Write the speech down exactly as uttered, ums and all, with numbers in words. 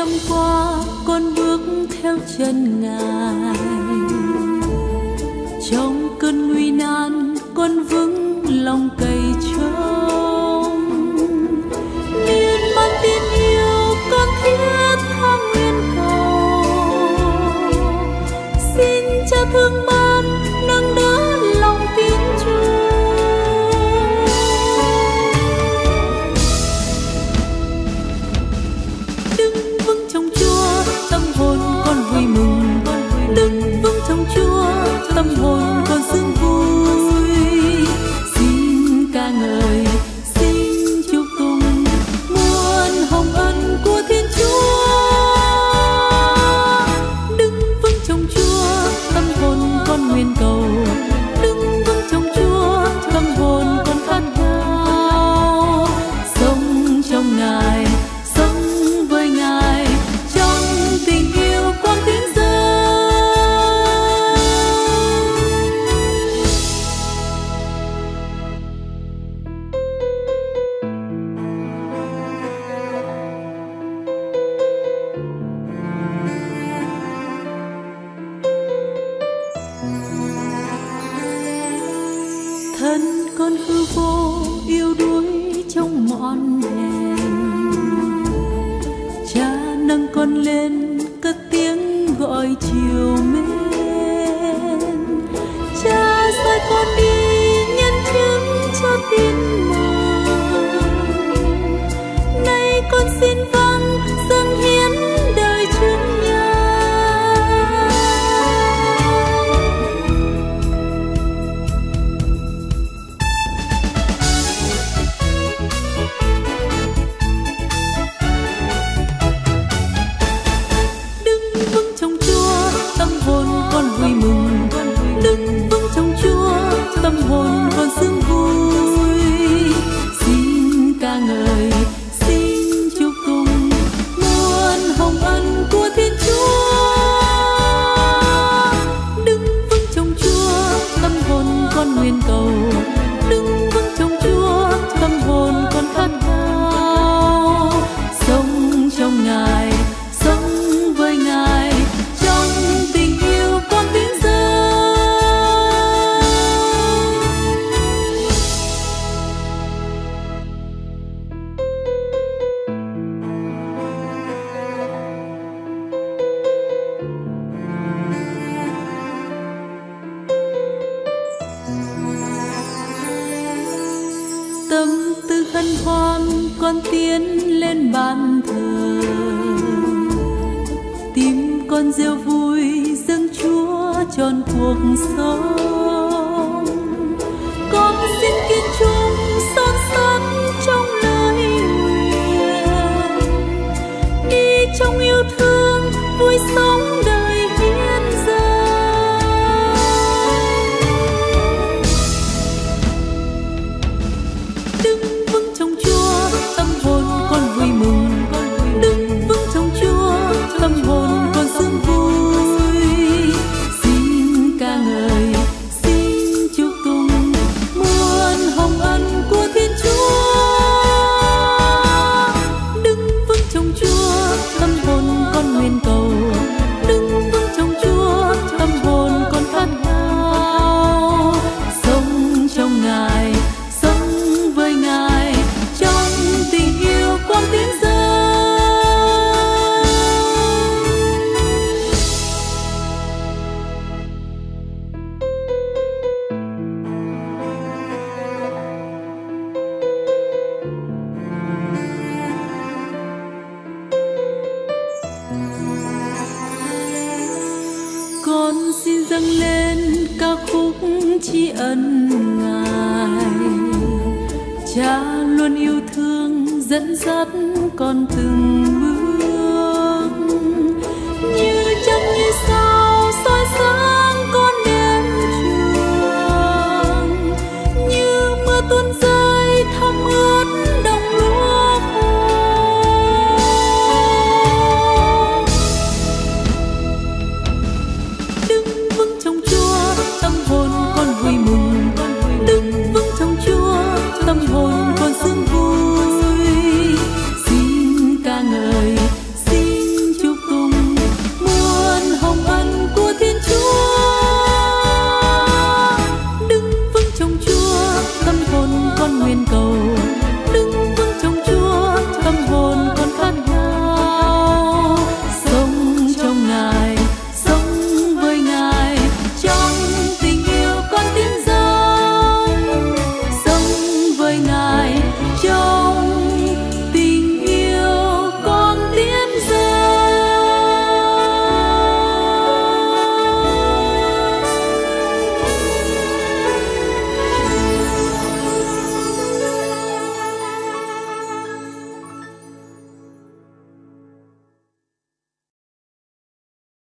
năm qua con bước theo chân Ngài, trong cơn nguy nan con vững lòng cậy trông. Miên man tin yêu con thiết tha nguyện cầu, xin Cha thương ban nâng đỡ lòng tin Chúa. Đứng vững trong Chúa, tâm hồn con vui mừng. Đứng vững trong Chúa, tâm hồn con sướng vui. Xin ca ngợi, xin chúc tụng muôn hồng ân của Thiên Chúa. Đứng vững trong Chúa, tâm hồn con nguyện cầu. Đứng vững trong Chúa, tâm hồn con khát khao. Sống trong Ngài, sống với Ngài, trong tình yêu quang tín dâng. Thân con hư vô yêu đuối trong mòn hèn, Cha nâng con lên cất tiếng gọi chiều mến. Cha sai con đi nhân chứng cho tin mừng, nay con xin vâng dâng hiến đời trước nhà. Đứng vững trong Chúa, tâm hồn con vui mừng. Đứng vững trong Chúa, tâm hồn con sướng vui. Xin ca ngợi, xin chúc tụng muôn hồng ân của Thiên Chúa. Đứng vững trong Chúa, tâm hồn con nguyện cầu. Đứng vững trong Chúa, tâm hồn con khát khao. Sống trong Ngài, sống với Ngài, trong tình yêu con tín dâng. Tâm tư hân hoan con tiến lên bàn thờ, tim con reo vui dâng Chúa trọn cuộc sống. Con xin kiên trung son sắt trong lời nguyện, đi trong yêu thương vui sống đời hiến dâng. Đứng vững trong Chúa, tâm hồn con vui mừng. Đứng vững trong Chúa, tâm hồn con sướng vui. Xin ca ngợi, xin chúc tụng muôn hồng ân của Thiên Chúa. Đứng vững trong Chúa, tâm hồn con nguyện cầu. Đứng vững trong Chúa, tâm hồn con khát khao. Sống trong Ngài, sống với Ngài, trong tình yêu quang tín dâng. Con xin dâng lên ca khúc tri ân Ngài. Cha luôn yêu thương dẫn dắt con từng bước, như trăng như sao soi sáng con đến trường, như mưa tuôn rơi thấm ướt đồng lúa khô. Đứng vững trong Chúa, tâm hồn con vui mừng. Đứng vững trong Chúa, tâm hồn con sướng vui. Xin ca ngợi, nguyện cầu